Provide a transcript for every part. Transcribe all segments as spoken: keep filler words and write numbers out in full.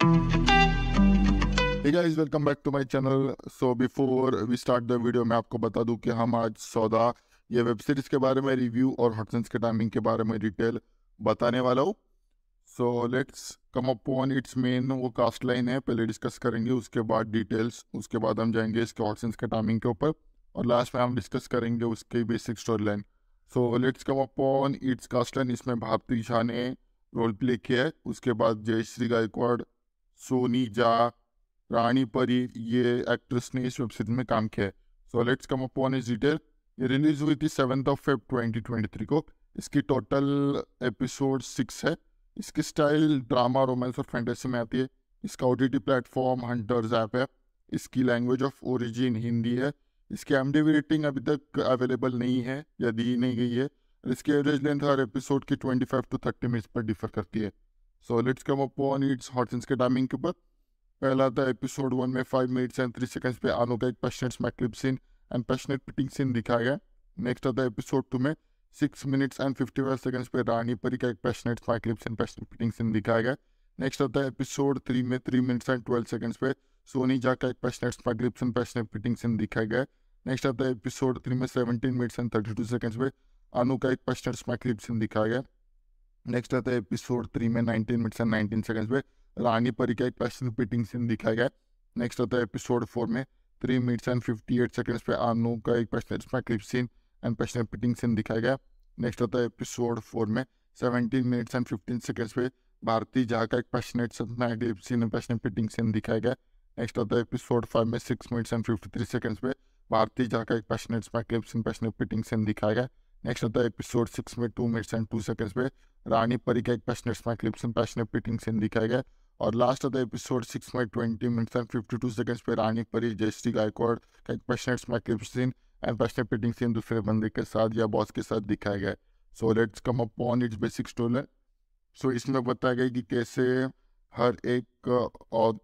Hey guys, welcome back to my channel. So before we start the video, मैं आपको बता दूं कि हम आज सौदा ये वेब सीरीज के बारे में रिव्यू और हॉटसन्स के टाइमिंग के बारे में डिटेल बताने वाला हूँ. So let's come up on its main वो कास्ट लाइन है, पहले डिस्कस करेंगे, उसके बाद डिटेल्स, उसके बाद हम जाएंगे इसके हॉटसन्स के टाइमिंग के ऊपर और लास्ट में हम डिस्कस करेंगे उसके basic story line. So let's come up on its cast line. इसमें भारती झा ने रोल प्ले किया है, उसके बाद जयश्री गायकवाड़, सोनी झा, रानी परी, ये एक्ट्रेस ने इस वेब सीरीज में काम किया है. सो लेट्स कम अपॉन इस डिटेल. ये रिलीज हुई थी seventh of Feb twenty twenty three को. इसकी टोटल एपिसोड सिक्स है. इसकी स्टाइल ड्रामा, रोमांस और फैंटेसी में आती है. इसका ओटीटी प्लेटफॉर्म हंटर्स ऐप है. इसकी लैंग्वेज ऑफ ओरिजिन हिंदी है. इसकी एमडीबी रेटिंग अभी तक अवेलेबल नहीं है या दी नहीं गई है. इसकी एवरेज लेंथ हर एपिसोड की twenty five to thirty minutes पर डिफर करती है. So let's come upon its hot scenes के टाइमिंग के ऊपर. पहला था एपिसोड वन में five minutes and three seconds पे आनो का एक passionate smack clip scene and passionate petting scene दिखाया गया. नेक्स्ट आता एपिसोड टू में six minutes and fifty five seconds पे रानी परी का एक passionate smack clip scene, passionate petting scene दिखाया गया. नेक्स्ट आता है एपिसोड थ्री में three minutes and twelve seconds पे सोनी झा का एक passionate smack clip scene, passionate petting scene दिखाया गया. नेक्स्ट आता है एपिसोड थ्री में seventeen minutes and thirty two seconds पे अनु का एक पैशनेट स्मैक क्लिप सीन दिखाया गया. नेक्स्ट आता है एपिसोड थ्री में nineteen minutes and nineteen seconds पे रानी परी का एक पैशनेट पिटिंग सीन दिखाया गया. नेक्स्ट आता है एपिसोड फोर में three minutes and fifty eight seconds पे अनु का एक passionate smack clip scene and passionate petting scene दिखाया गया. नेक्स्ट आता है एपिसोड फोर में seventeen minutes and fifteen seconds पे भारती झा का एक passionate smack clip scene and passionate petting scene दिखाया गया. नेक्स्ट आता है एपिसोड फाइव में six minutes and fifty three seconds पे भारती झा का एक passionate smack clip scene, passionate petting scene दिखाया गया. नेक्स्ट आता है एपिसोड सिक्स में two minutes and two seconds पे रानी परी का एक passionate smack clip scene, passionate petting scene दिखाया गया. और लास्ट आता है एपिसोड सिक्स में twenty minutes and fifty two seconds पे रानी परी, जयश्री गायकवाड़ का एक passionate smack clip scene and passionate petting scene दूसरे बंदे के साथ या बॉस के साथ दिखाया गया है. So let's come upon its basic story. So इसमें बताया गया कि कैसे हर एक और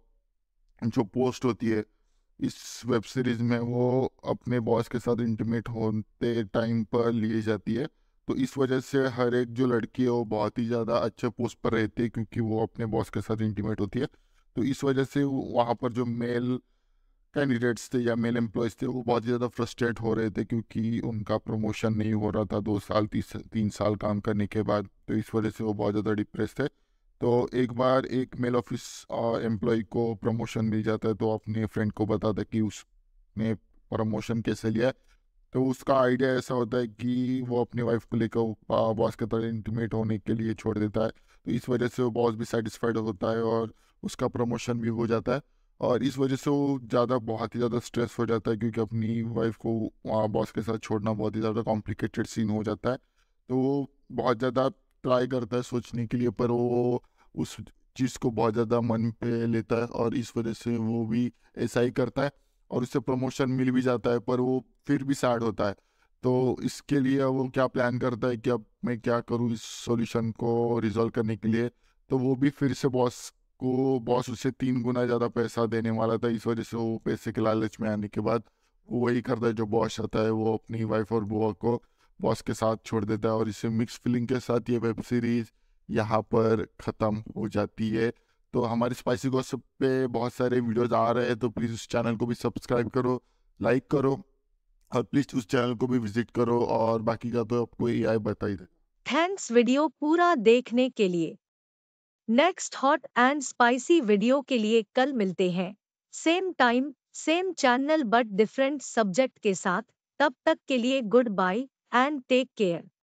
जो पोस्ट होती है इस वेब सीरीज में वो अपने बॉस के साथ इंटीमेट होते टाइम पर ली जाती है. तो इस वजह से हर एक जो लड़की है वो बहुत ही ज़्यादा अच्छे पोस्ट पर रहती है क्योंकि वो अपने बॉस के साथ इंटीमेट होती है. तो इस वजह से वहाँ पर जो मेल कैंडिडेट्स थे या मेल एम्प्लॉयज़ थे वो बहुत ज़्यादा फ्रस्ट्रेट हो रहे थे क्योंकि उनका प्रमोशन नहीं हो रहा था दो साल तीस तीन साल काम करने के बाद. तो इस वजह से वो बहुत ज़्यादा डिप्रेस थे. तो एक बार एक मेल ऑफिस एम्प्लॉय को प्रमोशन मिल जाता है तो अपने फ्रेंड को बताता है कि उसने प्रमोशन कैसे लिया है. तो उसका आइडिया ऐसा होता है कि वो अपनी वाइफ को लेकर बॉस के तरह इंटीमेट होने के लिए छोड़ देता है. तो इस वजह से वो बॉस भी सेटिस्फाइड होता है और उसका प्रमोशन भी हो जाता है. और इस वजह से वो ज़्यादा बहुत ही ज़्यादा स्ट्रेस हो जाता है क्योंकि अपनी वाइफ को वहाँ बॉस के साथ छोड़ना बहुत ही ज़्यादा कॉम्प्लिकेटेड सीन हो जाता है. तो वो बहुत ज़्यादा ट्राई करता है सोचने के लिए, पर वो उस चीज़ को बहुत ज़्यादा मन पे लेता है और इस वजह से वो भी ऐसा ही करता है और उससे प्रमोशन मिल भी जाता है, पर वो फिर भी सैड होता है. तो इसके लिए वो क्या प्लान करता है कि अब मैं क्या करूँ इस सॉल्यूशन को रिजॉल्व करने के लिए. तो वो भी फिर से बॉस को बॉस उसे तीन गुना ज़्यादा पैसा देने वाला था. इस वजह से वो पैसे के लालच में आने के बाद वो वही करता है जो बॉस आता है, वो अपनी वाइफ और बुआ को बॉस के साथ छोड़ देता है. और इसे मिक्स फीलिंग के साथ ये वेब सीरीज़ यहाँ पर ख़त्म हो जाती है. तो हमारे स्पाइसी गॉसिप पे बहुत सारे वीडियोस आ रहे हैं तो प्लीज़ उस चैनल को भी सब्सक्राइब करो, लाइक करो और प्लीज़ उस चैनल को भी विजिट करो. और बाकी का तो आपको एआई बता ही दे. थैंक्स वीडियो पूरा देखने के लिए. Next hot and spicy video के लिए कल मिलते हैं. Same time same channel but different subject के साथ. तब तक के लिए goodbye and take care.